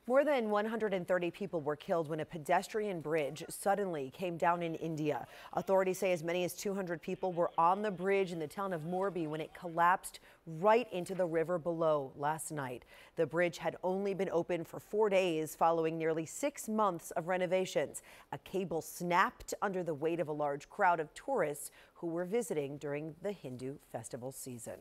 More than 130 people were killed when a pedestrian bridge suddenly came down in India. Authorities say as many as 200 people were on the bridge in the town of Morbi when it collapsed right into the river below last night. The bridge had only been open for 4 days following nearly 6 months of renovations. A cable snapped under the weight of a large crowd of tourists who were visiting during the Hindu festival season.